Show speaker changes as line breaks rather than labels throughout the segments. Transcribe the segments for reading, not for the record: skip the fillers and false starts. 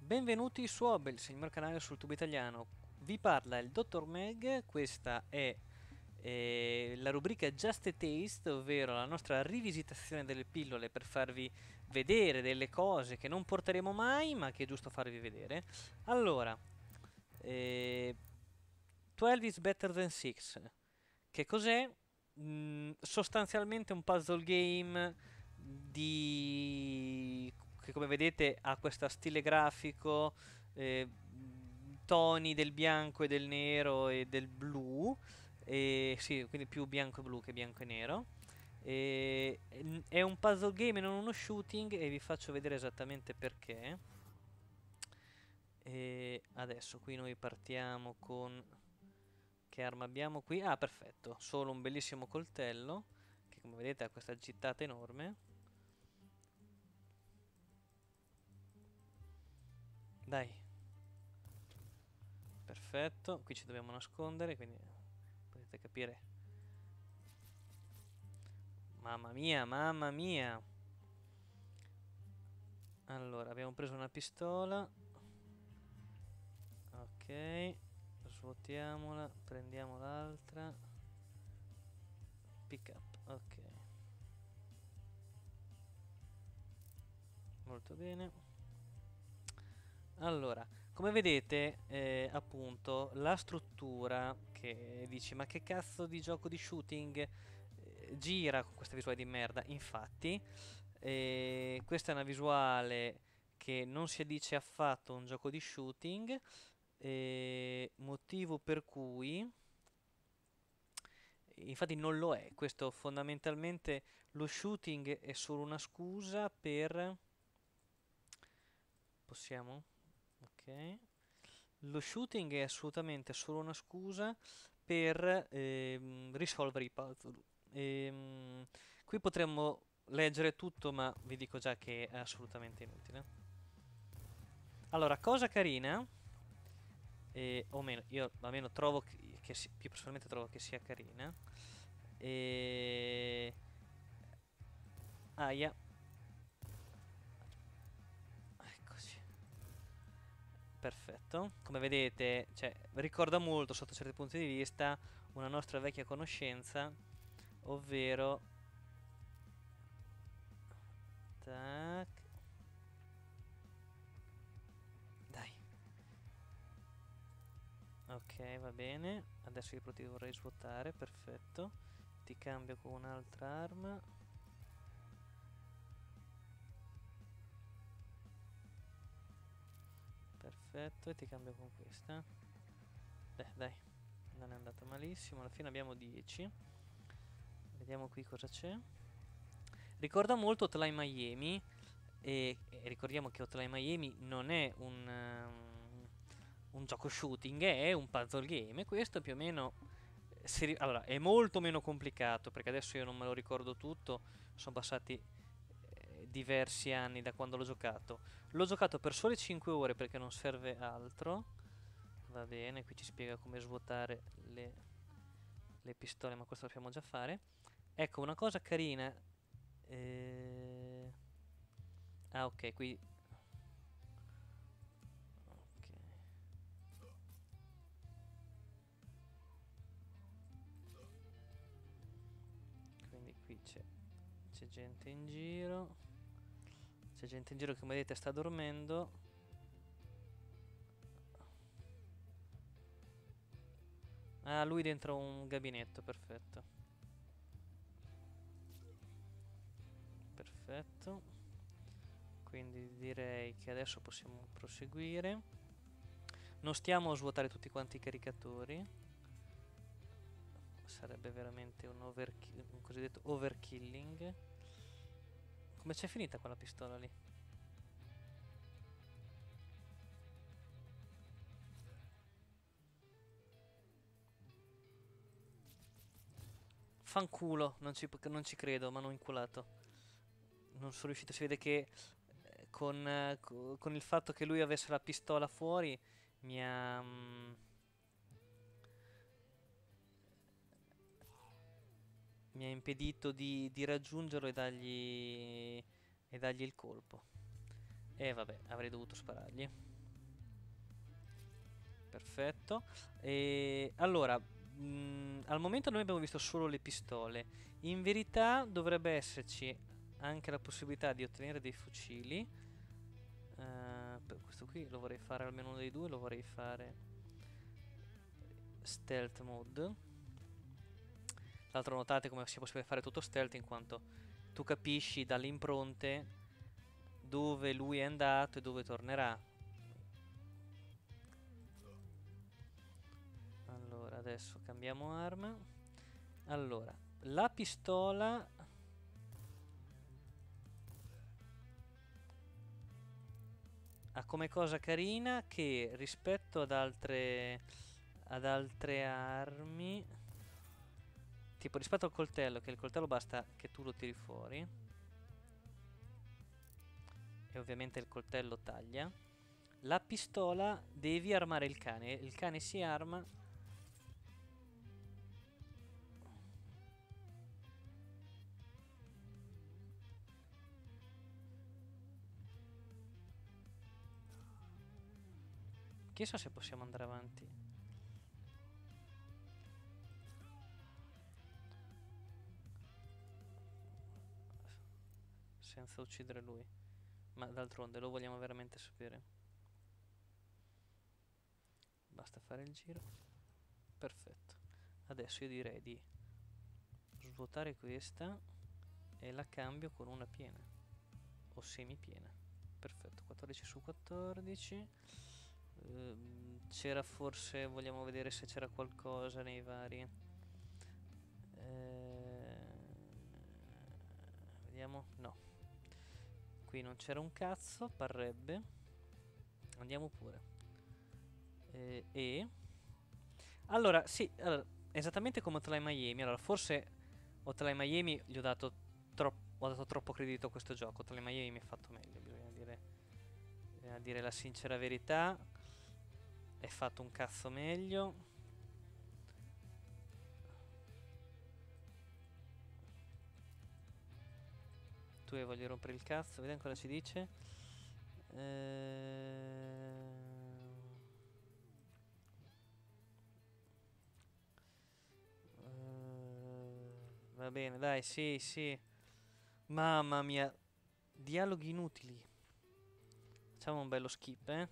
Benvenuti su Hobbies, il mio canale sul tubo italiano. Vi parla il Dottor Meg, questa è la rubrica Just a Taste, ovvero la nostra rivisitazione delle pillole per farvi vedere delle cose che non porteremo mai, ma che è giusto farvi vedere. Allora, eh, 12 is better than 6. Che cos'è? Sostanzialmente un puzzle game che come vedete ha questo stile grafico, toni del bianco e del nero e del blu, sì, quindi più bianco e blu che bianco e nero. È un puzzle game e non uno shooting e vi faccio vedere esattamente perché. E adesso qui noi partiamo con... Che arma abbiamo qui? Ah, perfetto, solo un bellissimo coltello che come vedete ha questa gittata enorme. Dai, perfetto, qui ci dobbiamo nascondere, quindi potete capire. Mamma mia, mamma mia. Allora, abbiamo preso una pistola. Ok, svuotiamola, prendiamo l'altra. Pick up, ok. Molto bene. Allora, come vedete, appunto, la struttura che dici, ma che cazzo di gioco di shooting gira con questa visuale di merda? Infatti, questa è una visuale che non si addice affatto a un gioco di shooting, motivo per cui, infatti non lo è, questo fondamentalmente lo shooting è solo una scusa per... Possiamo? Ok. Lo shooting è assolutamente solo una scusa per risolvere i puzzle. Qui potremmo leggere tutto, ma vi dico già che è assolutamente inutile. Allora, cosa carina, o meno, io almeno trovo più personalmente trovo che sia carina. E... Aia, eccoci. Perfetto. Come vedete, cioè, ricorda molto sotto certi punti di vista una nostra vecchia conoscenza, ovvero... Tac. Dai. Ok, va bene. Adesso io però ti vorrei svuotare, perfetto. Ti cambio con un'altra arma. Perfetto, e ti cambio con questa. Dai, non è andata malissimo. Alla fine abbiamo 10. Vediamo qui cosa c'è. Ricorda molto Hotline Miami. E ricordiamo che Hotline Miami non è un gioco shooting, è un puzzle game. E questo più o meno. Allora, è molto meno complicato perché adesso io non me lo ricordo tutto. Sono passati diversi anni da quando l'ho giocato. L'ho giocato per sole 5 ore perché non serve altro. Va bene, qui ci spiega come svuotare le pistole, ma questo lo sappiamo già fare. Ecco, una cosa carina. eh, Ah, ok, qui. Ok, quindi qui c'è gente in giro. C'è gente in giro che come vedete sta dormendo. Ah, lui dentro un gabinetto, perfetto. Perfetto. Quindi direi che adesso possiamo proseguire. Non stiamo a svuotare tutti quanti i caricatori. Sarebbe veramente un cosiddetto overkilling. Come c'è finita quella pistola lì? Fanculo, non ci credo, ma non inculato. Non sono riuscito, si vede che con il fatto che lui avesse la pistola fuori mi ha, mi ha impedito di raggiungerlo e dargli il colpo. E vabbè, avrei dovuto sparargli. Perfetto. E allora, al momento noi abbiamo visto solo le pistole. In verità dovrebbe esserci anche la possibilità di ottenere dei fucili. Per questo qui lo vorrei fare almeno uno dei due, lo vorrei fare stealth mode. Tra l'altro notate come sia possibile fare tutto stealth in quanto tu capisci dalle impronte dove lui è andato e dove tornerà. Allora, adesso cambiamo arma. Allora, la pistola ha come cosa carina che rispetto ad altre armi, tipo rispetto al coltello, che il coltello basta che tu lo tiri fuori e ovviamente il coltello taglia. La pistola devi armare il cane si arma. Chissà se possiamo andare avanti senza uccidere lui. Ma d'altronde lo vogliamo veramente sapere? Basta fare il giro. Perfetto. Adesso io direi di svuotare questa e la cambio con una piena o semipiena. Perfetto, 14 su 14. C'era forse, vogliamo vedere se c'era qualcosa nei vari. Vediamo, no. Qui non c'era un cazzo, parrebbe. Andiamo pure. Allora, sì, allora, esattamente come Hotline Miami. Allora, forse Hotline Miami gli ho dato troppo credito a questo gioco. Hotline Miami mi ha fatto meglio, bisogna dire la sincera verità. È fatto un cazzo meglio. Tu voglio rompere il cazzo, vediamo cosa ci dice. Va bene, dai, sì, sì. Mamma mia, dialoghi inutili. Facciamo un bello skip, eh?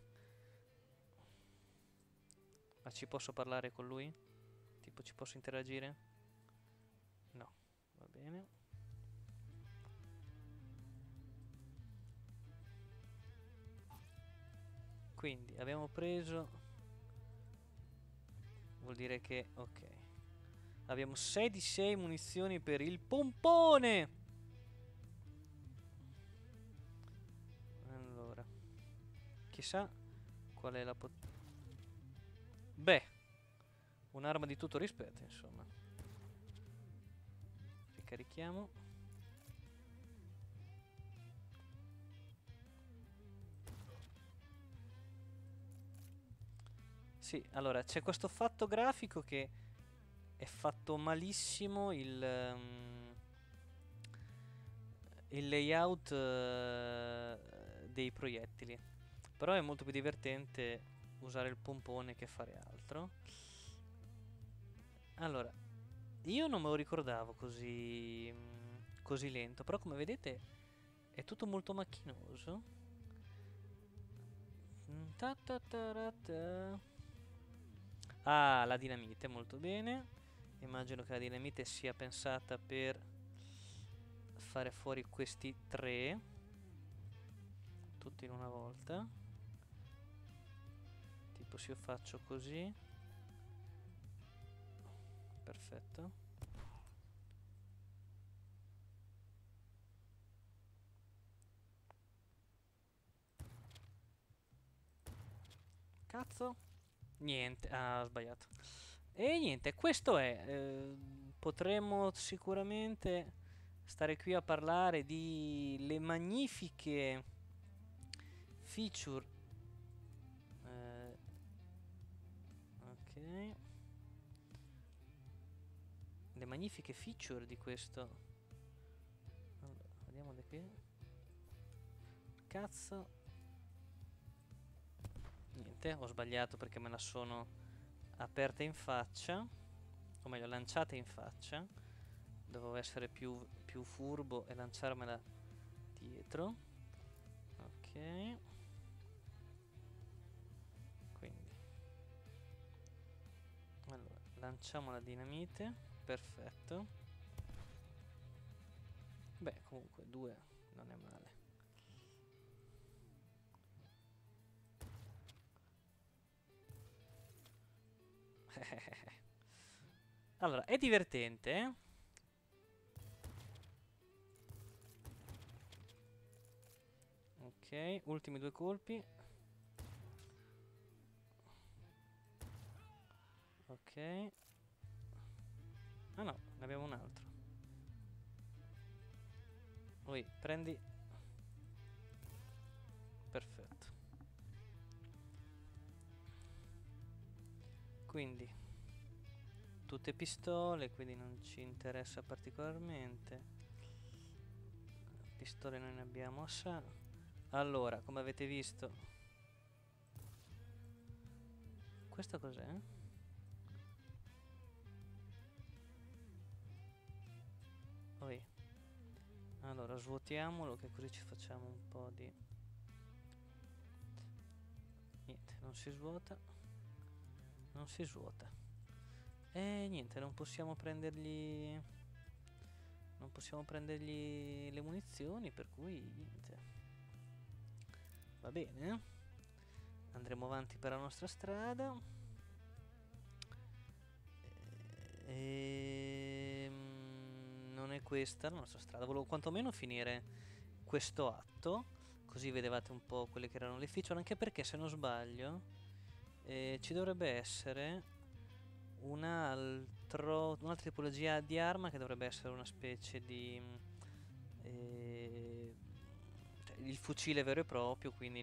Ma ci posso parlare con lui? Tipo, ci posso interagire? No, va bene. Quindi, abbiamo preso... Vuol dire che... Ok. Abbiamo 6 di 6 munizioni per il pompone! Allora. Chissà qual è la Beh, un'arma di tutto rispetto, insomma. Ricarichiamo. Sì, allora c'è questo fatto grafico che è fatto malissimo il layout dei proiettili. Però è molto più divertente usare il pompone che fare altro. Allora, io non me lo ricordavo così lento, però come vedete è tutto molto macchinoso. Ta ta ta ra ta. Ah, la dinamite, molto bene. Immagino che la dinamite sia pensata per fare fuori questi tre, tutti in una volta. Tipo se io faccio così. Perfetto. Cazzo. Niente, ah, ho sbagliato. E niente, questo è. Potremmo sicuramente stare qui a parlare di le magnifiche feature. Ok. Le magnifiche feature di questo. Allora, vediamo di qui. Cazzo. Niente, ho sbagliato perché me la sono aperta in faccia, o meglio lanciata in faccia. Dovevo essere più furbo e lanciarmela dietro. Ok, quindi allora lanciamo la dinamite. Perfetto. Beh, comunque 2 non è male. Allora, è divertente, eh? Ok, ultimi 2 colpi. Ok. Ah no, ne abbiamo un altro. Lui, prendi. Perfetto. Quindi, tutte pistole, quindi non ci interessa particolarmente. Pistole noi ne abbiamo assai. Allora, come avete visto, questo cos'è? Oi. Allora, svuotiamolo che così ci facciamo un po' di... Niente, non si svuota. Non si svuota. E niente, non possiamo prendergli... Non possiamo prendergli le munizioni, per cui niente. Va bene. Andremo avanti per la nostra strada. Non è questa la nostra strada. Volevo quantomeno finire questo atto, così vedevate un po' quelle che erano le feature, anche perché se non sbaglio ci dovrebbe essere un'altra tipologia di arma che dovrebbe essere una specie di eh, cioè il fucile vero e proprio, quindi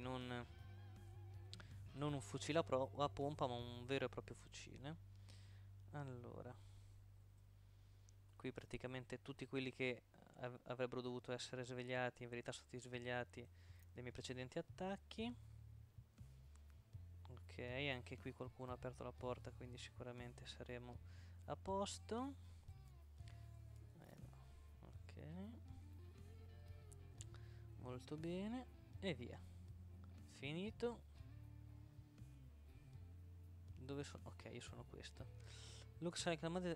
non un fucile a pompa, ma un vero e proprio fucile. Allora, qui praticamente tutti quelli che avrebbero dovuto essere svegliati, in verità sono stati svegliati dai miei precedenti attacchi. Ok, anche qui qualcuno ha aperto la porta, quindi sicuramente saremo a posto. No. Ok, molto bene. E via. Finito. Dove sono? Ok, io sono questo. Looks like la madre...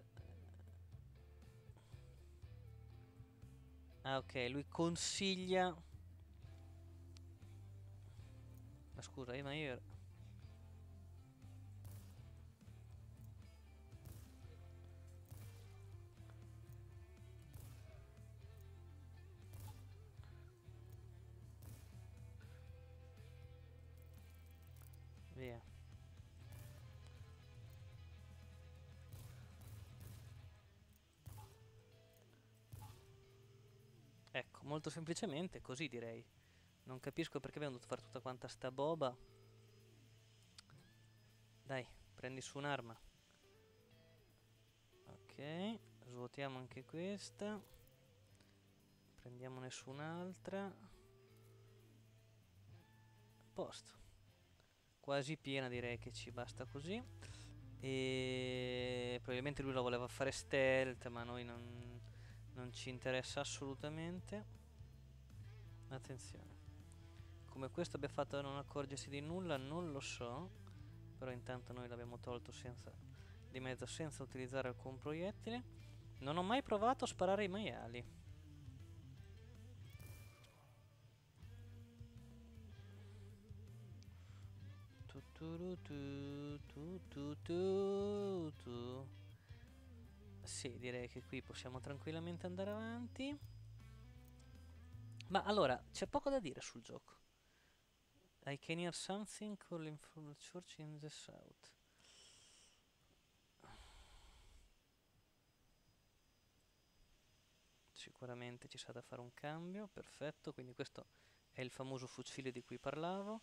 Ah, ok, lui consiglia... Ma scusa, ma io... Via. Ecco, molto semplicemente, così direi. Non capisco perché abbiamo dovuto fare tutta quanta sta boba. Dai, prendi su un'arma. Ok, svuotiamo anche questa. Prendiamo nessun'altra. Posto. Quasi piena, direi che ci basta così. E probabilmente lui la voleva fare stealth, ma a noi non ci interessa assolutamente. Attenzione. Come questo abbia fatto a non accorgersi di nulla, non lo so. Però intanto noi l'abbiamo tolto di mezzo senza utilizzare alcun proiettile. Non ho mai provato a sparare ai maiali. Tu. Sì, direi che qui possiamo tranquillamente andare avanti. Ma allora, c'è poco da dire sul gioco. I can hear something calling from the church in the south. Sicuramente ci sarà da fare un cambio, perfetto, quindi questo è il famoso fucile di cui parlavo.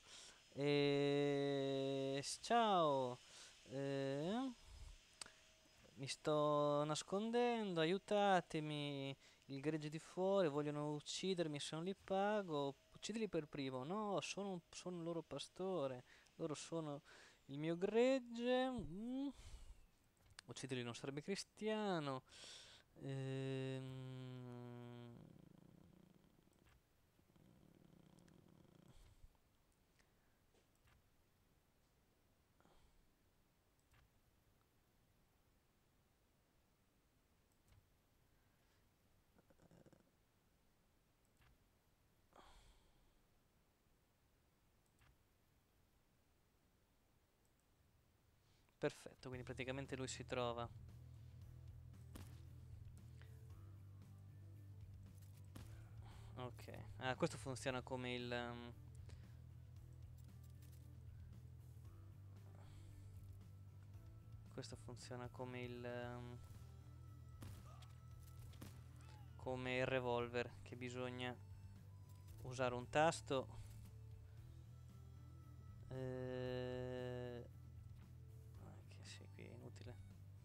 Ciao! Eh, Mi sto nascondendo, aiutatemi! Il gregge di fuori, vogliono uccidermi, se non li pago. Uccidili per primo. No, sono un loro pastore. Loro sono il mio gregge. Ucciderli non sarebbe cristiano. Ehm, Perfetto, quindi praticamente lui si trova. Ok. Ah, questo funziona come il... questo funziona come il revolver, che bisogna usare un tasto. Che sì, qui è inutile.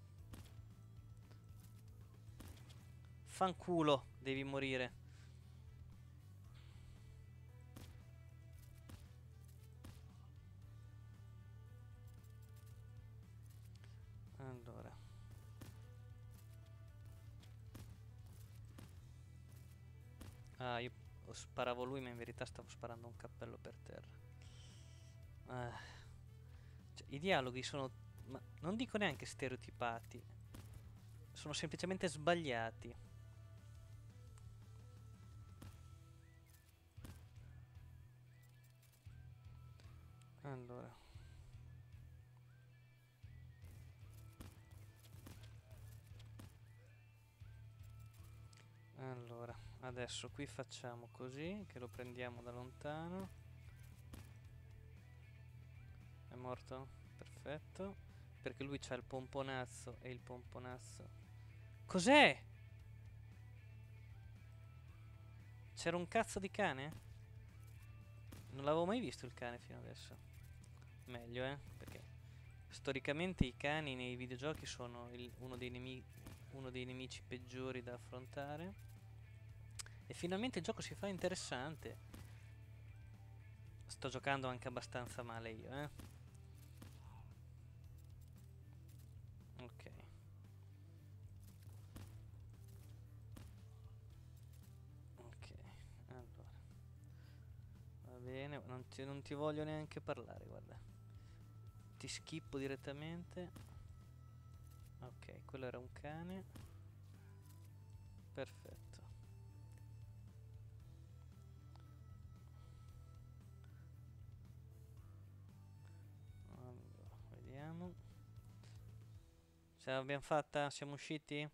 Fanculo, devi morire. Allora. Ah, io sparavo lui, ma in verità stavo sparando un cappello per terra. Ah, cioè, i dialoghi sono, ma non dico neanche stereotipati, sono semplicemente sbagliati. Allora, allora, adesso qui facciamo così, che lo prendiamo da lontano. È morto? Perfetto. Perché lui c'ha il pomponazzo e il pomponazzo. Cos'è? C'era un cazzo di cane? Non l'avevo mai visto il cane fino adesso. Meglio, perché storicamente i cani nei videogiochi sono uno dei nemici peggiori da affrontare. E finalmente il gioco si fa interessante. Sto giocando anche abbastanza male io, eh. Ok. Ok. Allora. Va bene, non ti voglio neanche parlare, guarda. Ti schippo direttamente. Ok, quello era un cane. Perfetto. Allora, vediamo. Ce l'abbiamo fatta? Siamo usciti?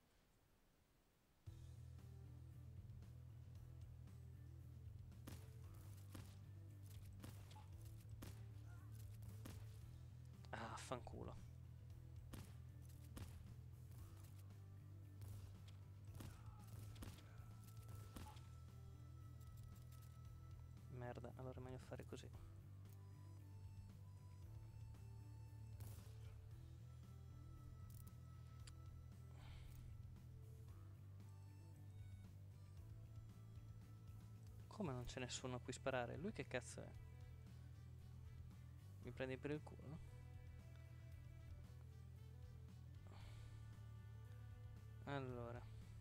Ah, fanculo. Merda, allora è meglio fare così. Come non c'è nessuno a cui sparare? Lui che cazzo è? Mi prendi per il culo? Allora.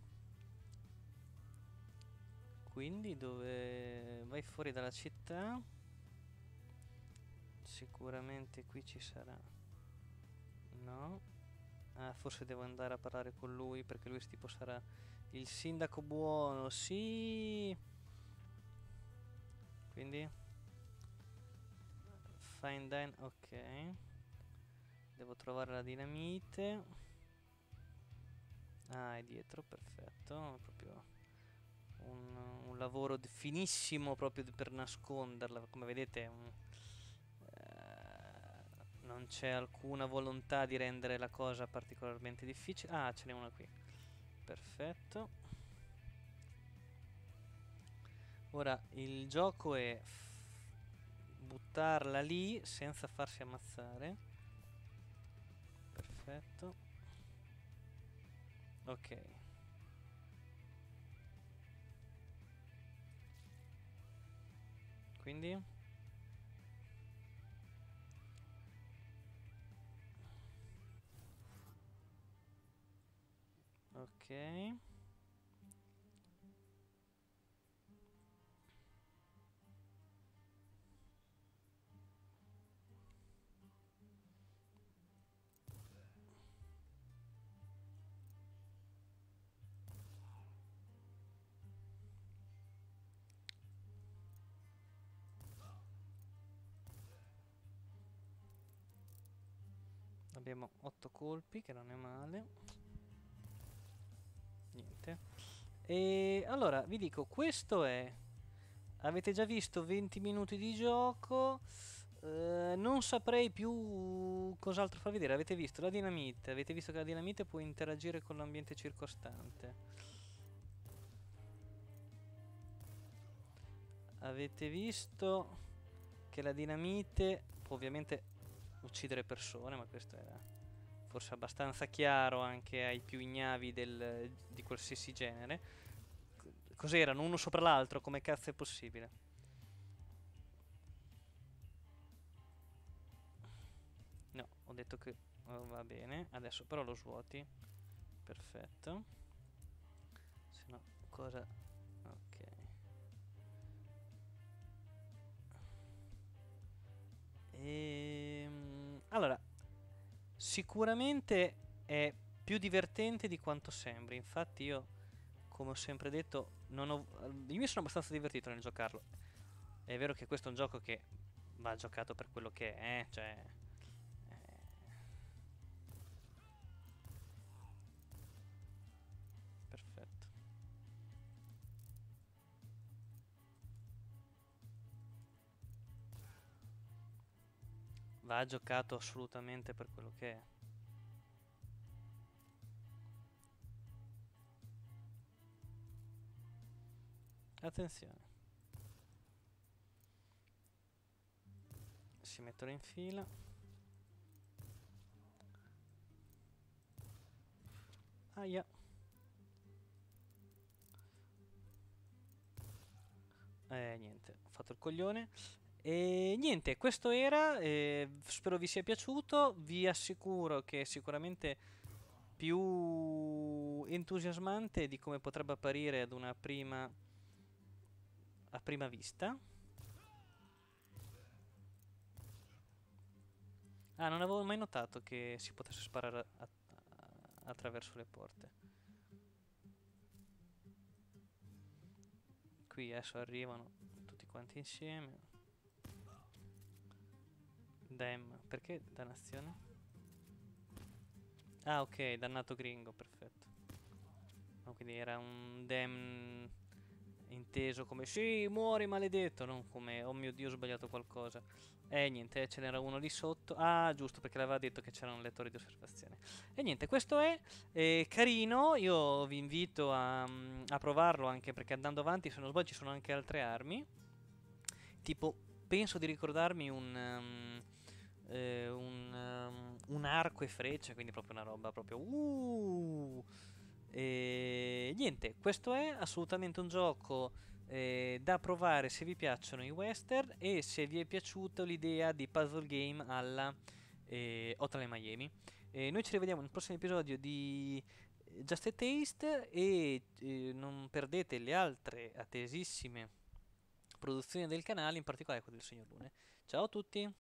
Quindi dove vai fuori dalla città? Sicuramente qui ci sarà. No. Ah, forse devo andare a parlare con lui perché lui tipo sarà il sindaco buono. Sì. Quindi Fine Dine, ok. Devo trovare la dinamite. Ah, è dietro, perfetto. Proprio un lavoro finissimo proprio per nasconderla. Come vedete, non c'è alcuna volontà di rendere la cosa particolarmente difficile. Ah, ce n'è una qui. Perfetto. Ora il gioco è buttarla lì senza farsi ammazzare. Perfetto. Ok. Quindi Ok. Abbiamo 8 colpi, che non è male. Niente. E allora, vi dico, questo è... Avete già visto 20 minuti di gioco. Non saprei più cos'altro far vedere. Avete visto la dinamite. Avete visto che la dinamite può interagire con l'ambiente circostante. Avete visto che la dinamite può ovviamente uccidere persone, ma questo era forse abbastanza chiaro anche ai più ignavi di qualsiasi genere. Cos'erano? Uno sopra l'altro? Come cazzo è possibile? No, ho detto che va bene. Adesso però lo svuoti. Perfetto. Se no, cosa... Ok. Allora, sicuramente è più divertente di quanto sembri. Infatti io, come ho sempre detto, non ho... io mi sono abbastanza divertito nel giocarlo. È vero che questo è un gioco che va giocato per quello che è, cioè... perfetto. Va giocato assolutamente per quello che è. Attenzione. Si mettono in fila. Aia. Niente, ho fatto il coglione. E niente, questo era. Spero vi sia piaciuto. Vi assicuro che è sicuramente più entusiasmante di come potrebbe apparire ad una a prima vista. Ah, non avevo mai notato che si potesse sparare attraverso le porte. Qui adesso arrivano tutti quanti insieme. Perché dannazione? Ah, ok, dannato gringo, perfetto. No, quindi era un inteso come sì, muori maledetto, non come oh mio Dio, ho sbagliato qualcosa. Niente, ce n'era uno lì sotto. Ah, giusto, perché l'aveva detto che c'erano lettori di osservazione. E niente, questo è carino. Io vi invito a provarlo anche perché andando avanti, se non sbaglio, ci sono anche altre armi. Tipo, penso di ricordarmi un arco e freccia, quindi proprio una roba proprio. E niente, questo è assolutamente un gioco da provare se vi piacciono i western e se vi è piaciuta l'idea di puzzle game alla Hotline Miami. Noi ci rivediamo nel prossimo episodio di Just a Taste e non perdete le altre attesissime produzioni del canale, in particolare quelle del Signor Lune. Ciao a tutti!